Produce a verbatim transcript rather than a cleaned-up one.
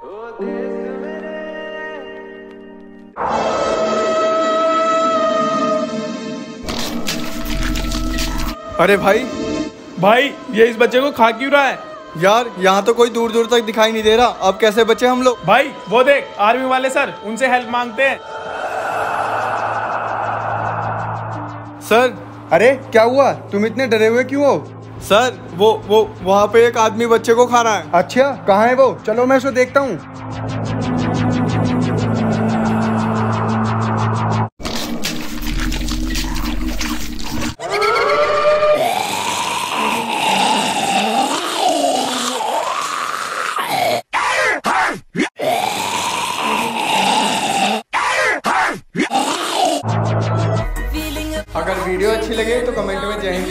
अरे भाई भाई ये इस बच्चे को खा क्यों रहा है? यार, यहाँ तो कोई दूर दूर तक दिखाई नहीं दे रहा। अब कैसे बचे हम लोग? भाई वो देख, आर्मी वाले सर, उनसे हेल्प मांगते हैं। सर। अरे क्या हुआ, तुम इतने डरे हुए क्यों हो? सर वो वो वहाँ पे एक आदमी बच्चे को खा रहा है। अच्छा, कहाँ है वो? चलो मैं उसको देखता हूँ। अगर वीडियो अच्छी लगे तो कमेंट में जय हिंद